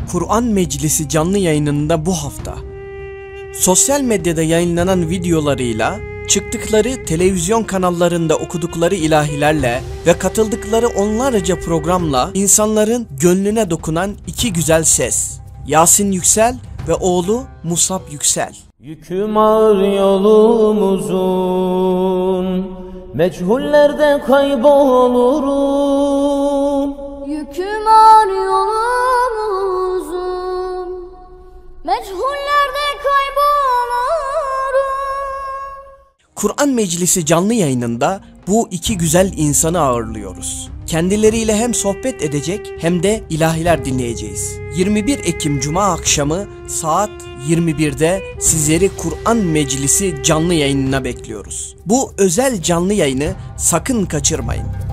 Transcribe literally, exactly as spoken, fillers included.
Kur'an Meclisi canlı yayınında bu hafta sosyal medyada yayınlanan videolarıyla, çıktıkları televizyon kanallarında okudukları ilahilerle ve katıldıkları onlarca programla insanların gönlüne dokunan iki güzel ses, Yasin Yüksel ve oğlu Musab Yüksel. Yüküm ağır yolumuzun, meçhullerde kaybolurum. Yüküm ağır yolumuzun, meçhullerde kaybolurum. Kur'an Meclisi canlı yayınında bu iki güzel insanı ağırlıyoruz. Kendileriyle hem sohbet edecek hem de ilahiler dinleyeceğiz. yirmi bir Ekim Cuma akşamı saat yirmi birde sizleri Kur'an Meclisi canlı yayınına bekliyoruz. Bu özel canlı yayını sakın kaçırmayın.